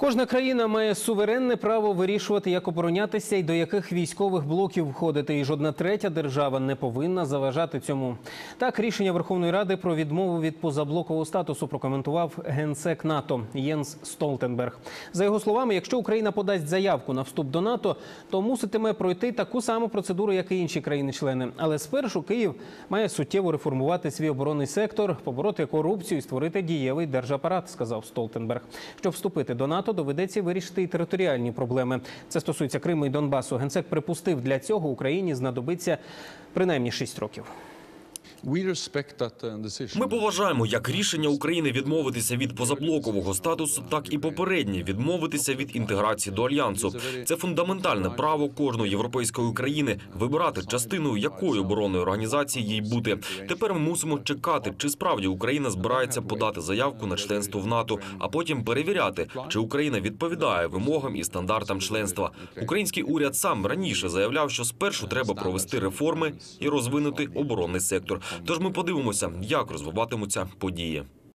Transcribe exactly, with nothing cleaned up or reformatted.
Кожна країна має суверенне право вирішувати, як оборонятися і до яких військових блоків входити. І жодна третя держава не повинна заважати цьому. Так, рішення Верховної Ради про відмову від позаблокового статусу прокоментував генсек НАТО Єнс Столтенберг. За його словами, якщо Україна подасть заявку на вступ до НАТО, то муситиме пройти таку саму процедуру, як і інші країни-члени. Але спершу Київ має суттєво реформувати свій оборонний сектор, побороти корупцію і створити дієвий держапарат, сказав Столтенберг. Щоб вступити до НАТО, доведеться вирішити і територіальні проблеми. Це стосується Криму і Донбасу. Генсек припустив, для цього Україні знадобиться принаймні шість років. Ми поважаємо як рішення України відмовитися від позаблокового статусу, так і попереднє відмовитися від інтеграції до Альянсу. Це фундаментальне право кожної європейської країни вибирати, частиною якої оборонної організації їй бути. Тепер ми мусимо чекати, чи справді Україна збирається подати заявку на членство в НАТО, а потім перевіряти, чи Україна відповідає вимогам і стандартам членства. Український уряд сам раніше заявляв, що спершу треба провести реформи і розвинути оборонний сектор. Тож ми подивимося, як розвиватимуться події.